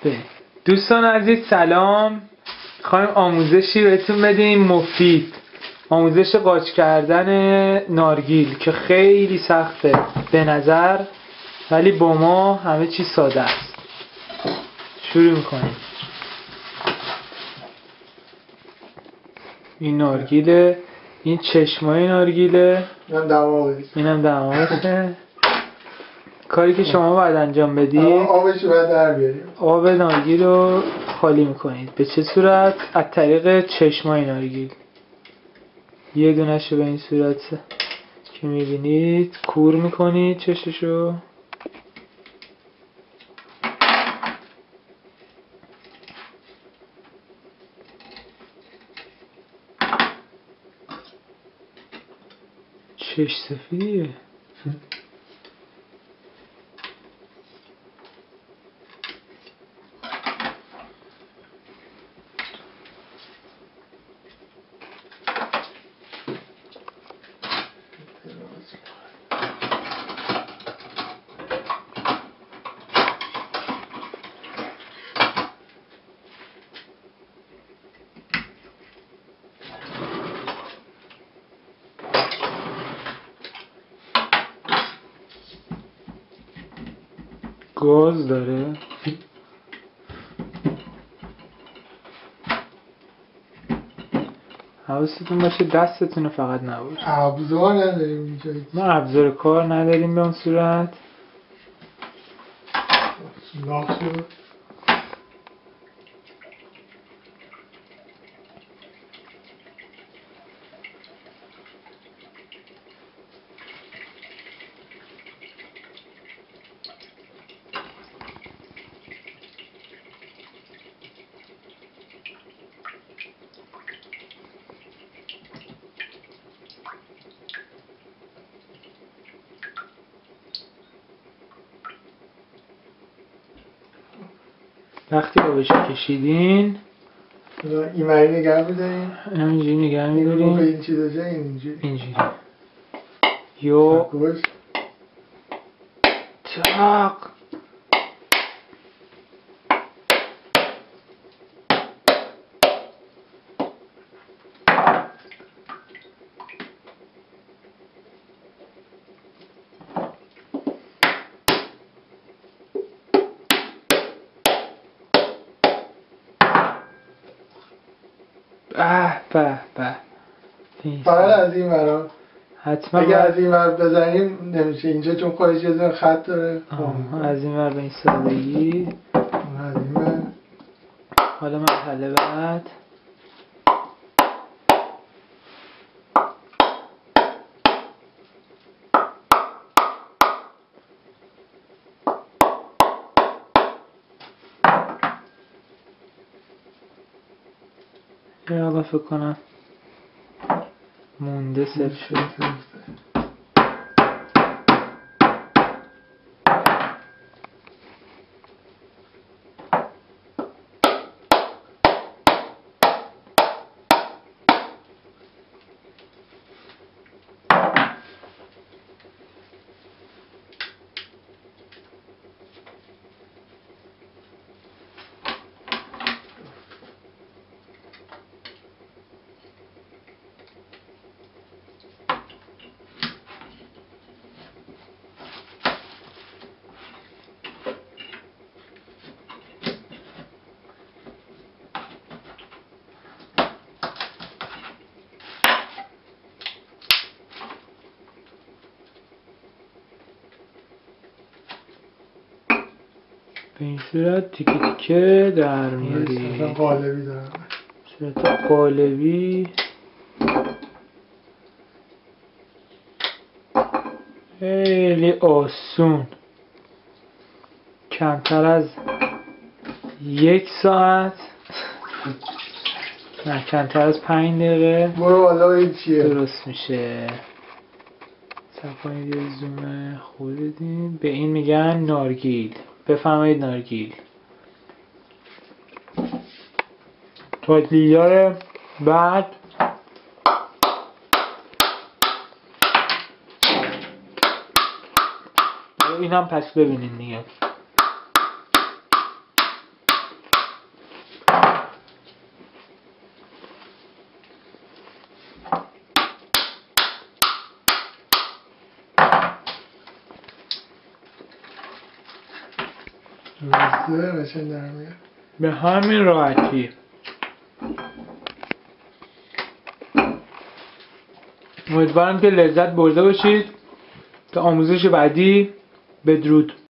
دوستان عزیز سلام. میخوایم آموزشی بهتون بدیم مفید، آموزش قاچ کردن نارگیل که خیلی سخته به نظر، ولی با ما همه چی ساده است. شروع میکنیم. این نارگیله، این چشمای نارگیله، اینم دماغشه. کاری که شما باید انجام بدید، آبش رو باید در بیاریم. آب نارگیل رو خالی میکنید. به چه صورت؟ از طریق چشمای نارگیل. یه دونش رو به این صورت که میبینید کور میکنید چششو. چش سفیدیه. گاز داره. حواستون باشه دستتون فقط نباشه. ابزار نداریم اینجا. ما ابزار کار نداریم به اون صورت. سوراخ شد. وقتی آبش کشیدین این مری نگه میداریم، اینجوری نگه میداریم، این چیزا جا اینجوری یو تاق به فقط از این ورا حتما اگه از این ور بزنیم نمیشه اینجا، چون خودش یه ذره خط داره. از این ور به این سادگی. از این ور. حالا مرحله بعد یا فکر کنم مونده صرف شد. به این صورت تیکه تیکه در میاری. صورت قالبی دارم. صورت قالبی خیلی آسون. کمتر از 1 ساعت، نه کمتر از 5 دقیقه برو بالا این چیه درست میشه. صفحه زوم خوب بدین. به این میگن نارگیل. بفرمایید نارگیل. تولیدار بعد این هم پس ببینین دیگه. درسته قشنگ در میاد. به همین راحتی. امیدوارم که لذت برده باشید. تا آموزش بعدی، بدرود.